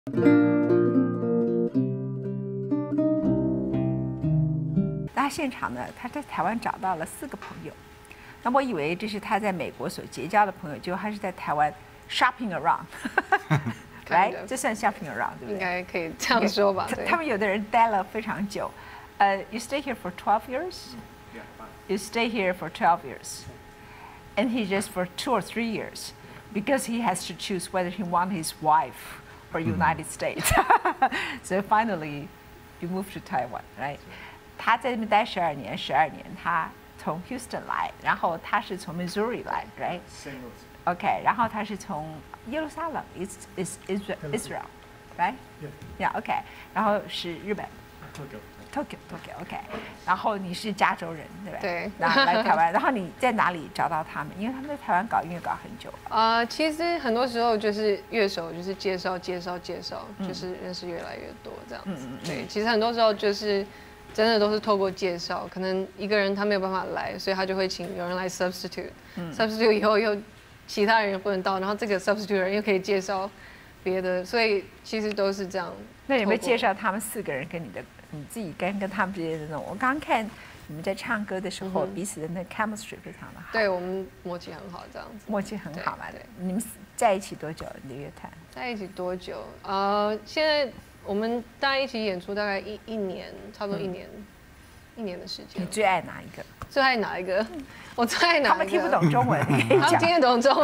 那现场呢，他在台湾找到了4个朋友。那我以为这是他在美国所结交的朋友，结果他是在台湾 shopping around， 来，这算 shopping around 对不对？ 应该可以这样说吧。 他们有的人待了非常久。You stay here for 12 years? Yeah. You stay here for 12 years, and he just for 2 or 3 years, because he has to choose whether he wants his wife or United States. So finally, you move to Taiwan, right? 他在那边待12年，他从 Houston 来，然后他是从 Missouri 来 ，right? St. Louis. OK， 然后他是从耶路撒冷 Israel, right? Yeah, OK， 然后是日本 Tokyo，OK， 然后你是加州人，对不对？ 对。 然后来台湾，然后你在哪里找到他们？因为他们在台湾搞音乐搞很久了。 其实很多时候就是乐手就是介绍，就是认识越来越多这样子。对，其实很多时候就是真的都是透过介绍，可能一个人他没有办法来，所以他就会请有人来 substitute，substitute 以后又其他人不能到，然后这个 substitute 人又可以介绍别的，所以其实都是这样。 那有没有介绍他们4个人跟你自己跟他们之间的那种？我刚刚看你们在唱歌的时候，彼此的那 chemistry 非常的好。 对，我们默契很好，这样子。 默契很好嘛？ 对。 你们在一起多久？你的乐团在一起多久？现在我们大家一起演出大概一年，差不多一年的时间。 你最爱哪一个？ 最爱哪一个？我最爱哪一个？ 他们听不懂中文，你可以讲。 他们听得懂中文。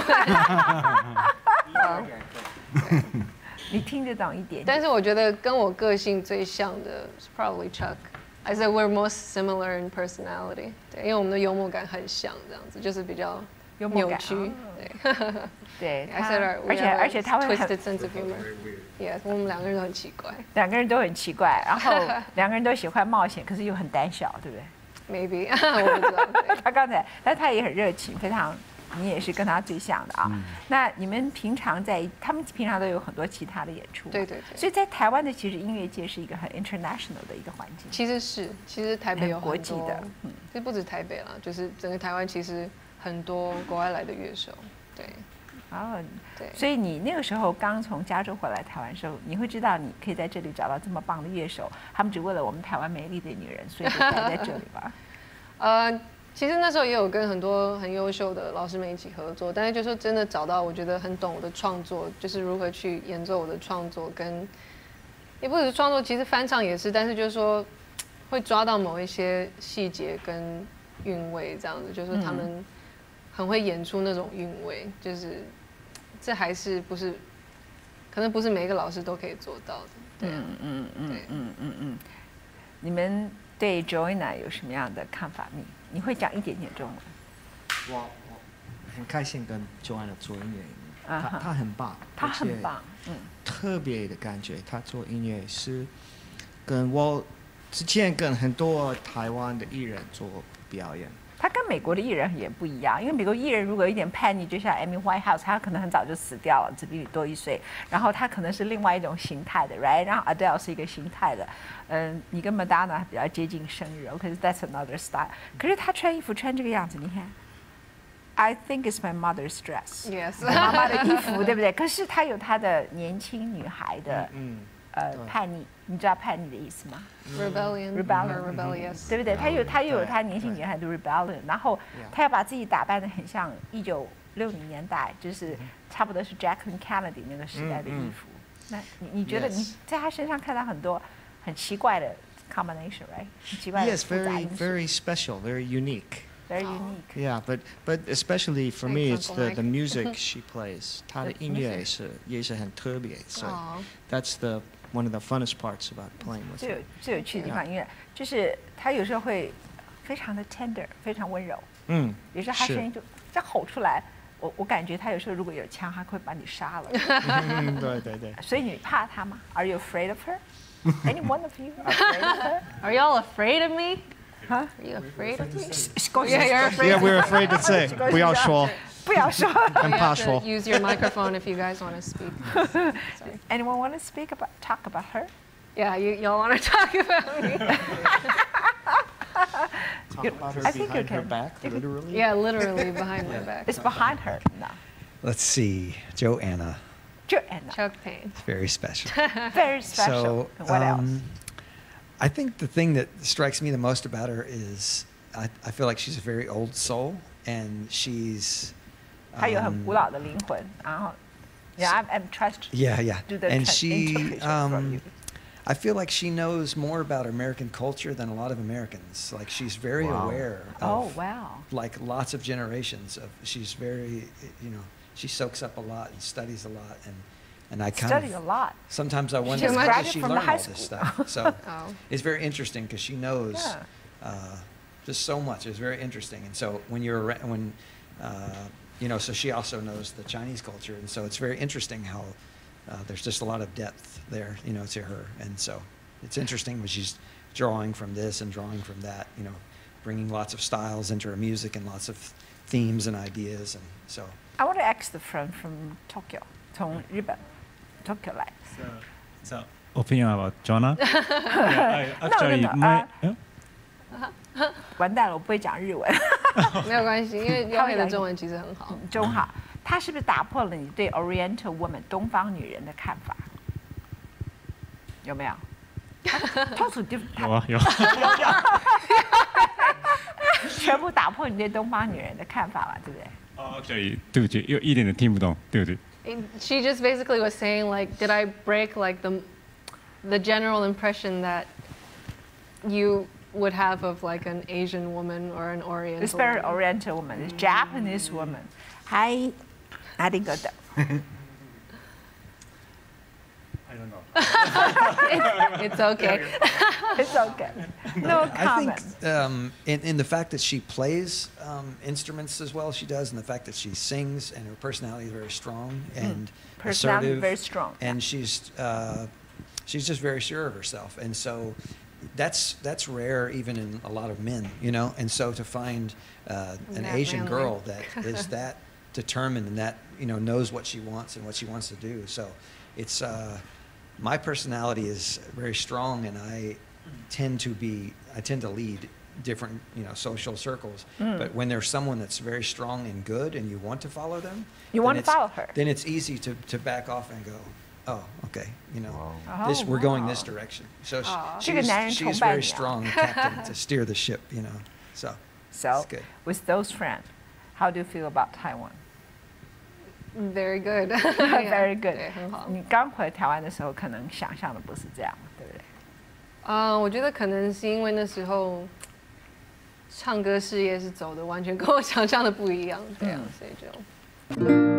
你听得懂一点。 但是我觉得跟我个性最像的是 probably Chuck. I said we're most similar in personality. 对，因为我们的幽默感很像，这样子就是比较扭曲。 对。 I said 而且他会很 twisted sense of humor. Yes， 我们2个人都很奇怪。 2个人都很奇怪，然后2个人都喜欢冒险，可是又很胆小，对不对 ？Maybe 我不知道。 但他也很热情，非常。你也是跟他最像的啊。那你们平常他们平常都有很多其他的演出。 对。 所以在台湾的其实音乐界是一个很 international 的一个环境。 其实台北有国际的， 其实不止台北啦，就是整个台湾其实很多国外来的乐手。对。 对。所以你那个时候刚从加州回来台湾的时候，你会知道你可以在这里找到这么棒的乐手，他们只为了我们台湾美丽的女人，所以就待在这里吧。 其实那时候也有跟很多很优秀的老师们一起合作，但是就是真的找到我觉得很懂我的创作，就是如何去演奏我的创作，跟也不只是创作，其实翻唱也是，但是就是说会抓到某一些细节跟韵味，这样子，就是他们很会演出那种韵味，就是这还是不是可能不是每一个老师都可以做到的。对。 你们对 Joanna 有什么样的看法？你会讲一点点中文？ 我很开心跟 Joanna 做音乐，她很棒， 她很棒， 特别的感觉。她做音乐是跟我之前跟很多台湾的艺人做表演。 他跟美国的艺人也不一样，因为美国艺人如果有一点叛逆，就像 Amy Winehouse， 他可能很早就死掉了，只比你多1岁，然后他可能是另外一种形态的 ，right？ 然后 Adele 是一个形态的，你跟 Madonna 比较接近生日 ，OK， that's another style。可是他穿衣服穿这个样子，你看 ，I think it's my mother's dress， Yes， 妈妈的衣服，对不对？可是他有他的年轻女孩的，叛逆，你知道叛逆的意思吗 ？Rebellious， 对不对？他又有他年轻女孩的 rebellion， 然后他要把自己打扮得很像1960年代，就是差不多是 Jacqueline Kennedy 那个时代的衣服。那你觉得你在他身上看到很多很奇怪的 combination， right？ 很奇怪的复杂因素。 Yes, very special, very unique. Very unique. Yeah, but especially for me, it's the music she plays. 她的音乐也是很特别，所以 that's one of the funnest parts about playing with her. 最有趣的地方，因为就是她有时候会非常的 tender， 非常温柔。有时候她声音就这吼出来，我感觉她有时候如果有枪，她会把你杀了。 对。 所以你怕她吗 ？Are you afraid of her? Any one of you afraid of her? Are y'all afraid of me? Huh? Are you afraid of me? Yeah, you're afraid. Yeah, we're afraid to say. 不要说。 不要说。 很怕说。 Use your microphone if you guys want to speak. Sorry. Anyone want to talk about her? Yeah, y'all want to talk about me. Talk about her I think behind you her can. back, literally. Yeah, literally behind my back. It's behind her. No. Let's see, Joanna. Joanna. Chuck Payne. It's very special. Very special. So, What else? I think the thing that strikes me the most about her is I feel like she's a very old soul, and she's. 她有很古老的灵魂，然后 Yeah, I'm trying to yeah. do the And she, interpretation for you. I feel like she knows more about American culture than a lot of Americans. Like she's very aware of like lots of generations of. She's very, you know, she soaks up a lot and studies a lot, and I kind Study of a lot. sometimes I wonder She how did graduated she from learn the high all this stuff. So it's very interesting because she knows just so much. It's very interesting, and so when you're you know, so she also knows the Chinese culture, and so it's very interesting how there's just a lot of depth there, you know, to her, and so it's interesting when she's drawing from this and drawing from that, you know, bringing lots of styles into her music and lots of themes and ideas, and so. I want to ask the friend from Tokyo, 从日本 Tokyo 来。 So opinion about Jonah? Actually, No. 完蛋了，我不会讲日文。 没有关系，因为耀黑的中文其实很好。 中好，他是不是打破了你对 Oriental woman 东方女人的看法？有没有？通俗就有， 全部打破你对东方女人的看法嘛，对不对 ？Actually， 对不起，有一点点听不懂，对不对 ？She just basically was saying like, did I break like the general impression that you would have of like an Asian woman or an Oriental? It's very Oriental woman. It's Japanese woman. Hi, arigato. I don't know. It's okay. It's okay. No comment. I think in the fact that she plays instruments as well as she does, and the fact that she sings, and her personality is very strong and personality assertive, very strong, and she's just very sure of herself, and so. That's rare even in a lot of men, you know, and so to find an Asian girl that is that determined and that, you know, knows what she wants and what she wants to do. So it's my personality is very strong, and I tend to lead different, you know, social circles. But when there's someone that's very strong and good and you want to follow them, then it's easy to back off and go, oh, okay, you know, we're going this direction. So she's very strong captain to steer the ship, you know. So it's good. With those friends, how do you feel about Taiwan? Very good. Very good. 对，很好。 你刚回台湾的时候，可能想象的不是这样，对不对？ 我觉得可能是因为那时候唱歌事业是走的完全跟我想象的不一样，对啊，所以就。